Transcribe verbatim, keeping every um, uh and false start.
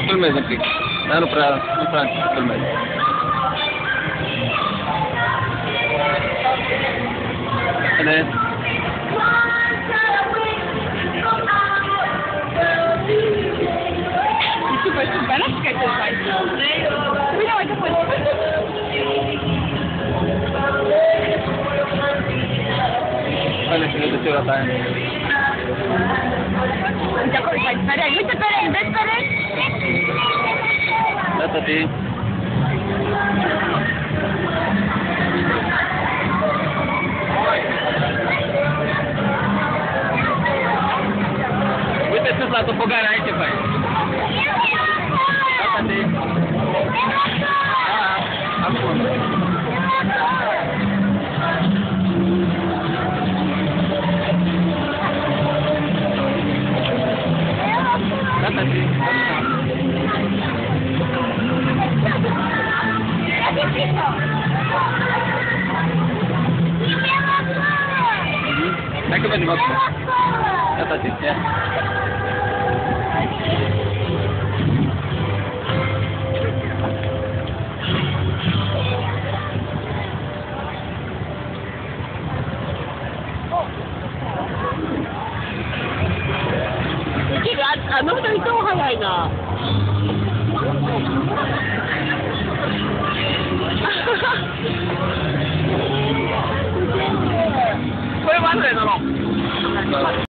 tutto il mese qui. Hanno preso in Francia tutto il mese. Ed è... Tu fai più bella che tu fai. Vediamo che poi. Quelle che vedete la time. Già come fai? Spera, io ti spera, io spera. Datati. Uite ce s-a topogan aici, băi. Datati. Da, acum. Datati. Hai că venim acum. Datati, ia. あの二人超早いな。これまずいだろ。